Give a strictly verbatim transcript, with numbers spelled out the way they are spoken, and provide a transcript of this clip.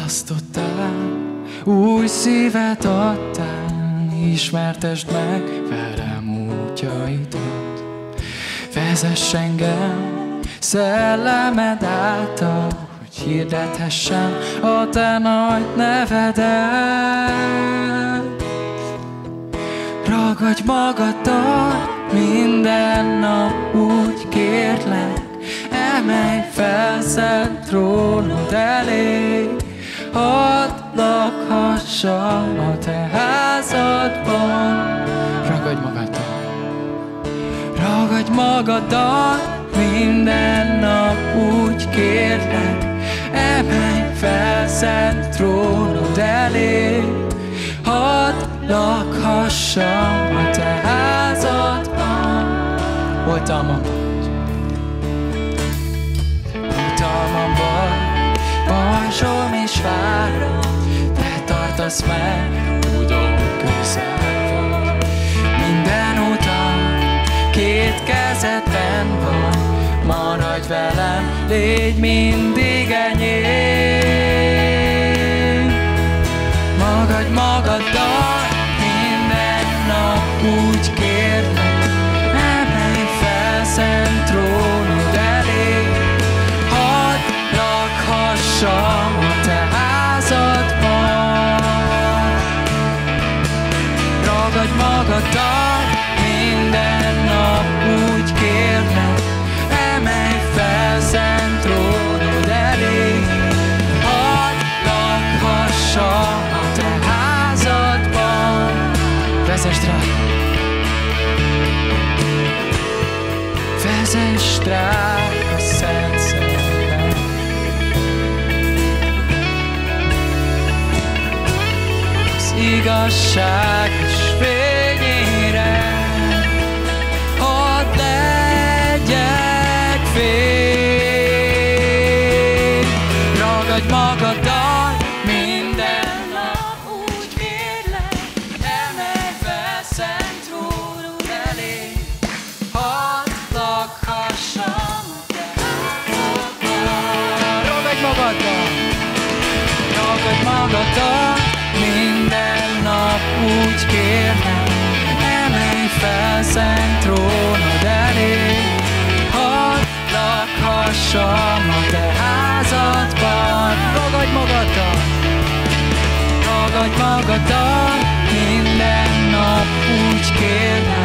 Választottál, új szívet adtál, ismertesd meg velem útjaidat. Vezess engem szellemed által, hogy hirdethessem a te nagy nevedet. Ragadj magaddal minden nap, úgy kérlek, emelj fel szent trónod elé, hadd lakhassam a te házadban. Ragadj magaddal, ragadj magaddal minden nap, úgy kérlek, emelj fel szent trónod elé, hadd lakhassam a te házadban. Oltalmam vagy, oltalmam vagy, pajzsom és várom, te tartasz meg, tudom, közel vagy. Minden utam két kezedben van, maradj velem, légy mindig enyém. Magadj magaddal minden nap, úgy kérlek, emelj fel szent trónod elé, hadd lakhassam a te házadban. Ragadj magaddal minden nap, úgy kérlek, emelj fel szent trónod elé, hadd lakhassam a te házadban. Vezess rá, vezess rá a szent szellem, az igazság és fényére, hadd legyek fény. Ragadj magaddal minden nap, úgy kérlek, emelj fel szent trónod elé, hadd lakhassam a te házadban. Ragadj magaddal, ragadj magaddal minden nap, úgy kérlek, emelj fel szent trónod elé, hadd lakhassam a te házadban. Ragadj magaddal, ragadj magaddal minden nap, úgy kérlek,